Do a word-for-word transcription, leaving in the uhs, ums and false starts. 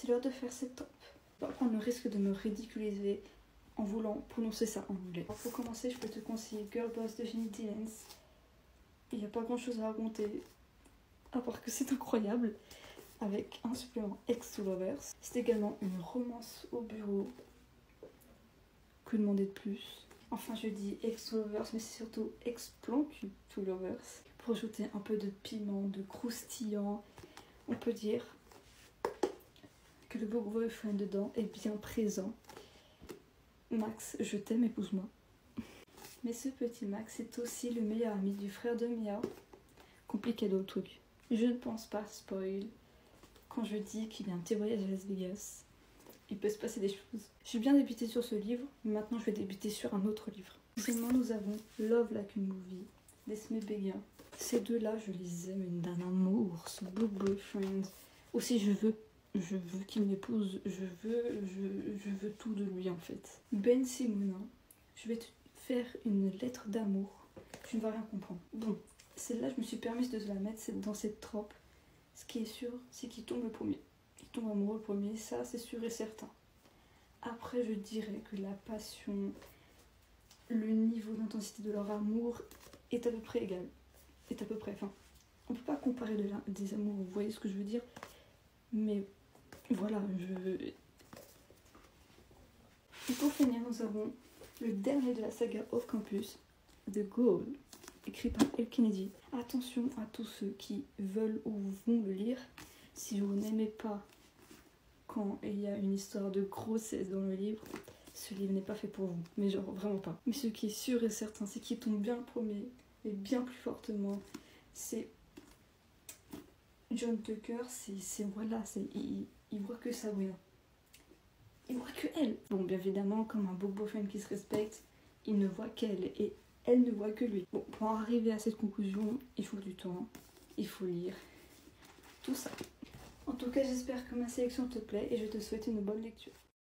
c'est l'heure de faire cette top. Je vais prendre le risque de me ridiculiser en voulant prononcer ça en anglais. Alors pour commencer, je peux te conseiller Girl Boss de Jenny Dylan's. Il n'y a pas grand chose à raconter, à part que c'est incroyable, avec un supplément Ex to Lovers. C'est également une romance au bureau. Que demander de plus? Enfin, je dis Ex to Lovers, mais c'est surtout Explore to Lovers. Pour ajouter un peu de piment, de croustillant, on peut dire que le beau boyfriend dedans est bien présent. Max, je t'aime, épouse-moi. Mais ce petit Max est aussi le meilleur ami du frère de Mia. Compliqué d'autres trucs. Je ne pense pas spoil quand je dis qu'il y a un petit voyage à Las Vegas. Il peut se passer des choses. J'ai bien débuté sur ce livre, maintenant je vais débuter sur un autre livre. Deuxièmement, nous avons Love Like a Movie d'Esme Béguin. Ces deux-là, je les aime d'un amour, ce beau boyfriend. Aussi, je veux, je veux qu'il m'épouse, je veux, je, je veux tout de lui en fait. Ben Simona, je vais te faire une lettre d'amour. Tu ne vas rien comprendre. Bon, celle-là, je me suis permise de la mettre dans cette trope. Ce qui est sûr, c'est qu'il tombe le premier. Il tombe amoureux le premier, ça c'est sûr et certain. Après, je dirais que la passion, le niveau d'intensité de leur amour est à peu près égal. Est à peu près, enfin, on peut pas comparer de la, des amours, vous voyez ce que je veux dire? Mais voilà, je... Et pour finir, nous avons le dernier de la saga Off Campus, The Goal, écrit par Elle Kennedy. Attention à tous ceux qui veulent ou vont le lire. Si vous n'aimez pas quand il y a une histoire de grossesse dans le livre, ce livre n'est pas fait pour vous. Mais genre, vraiment pas. Mais ce qui est sûr et certain, c'est qu'il tombe bien le premier, et bien plus fortement. C'est John Tucker, c'est voilà, il, il voit que ça, oui. Il voit que elle. Bon, bien évidemment, comme un beau boyfriend qui se respecte, il ne voit qu'elle et elle ne voit que lui. Bon, pour arriver à cette conclusion, il faut du temps, il faut lire, tout ça. En tout cas, j'espère que ma sélection te plaît et je te souhaite une bonne lecture.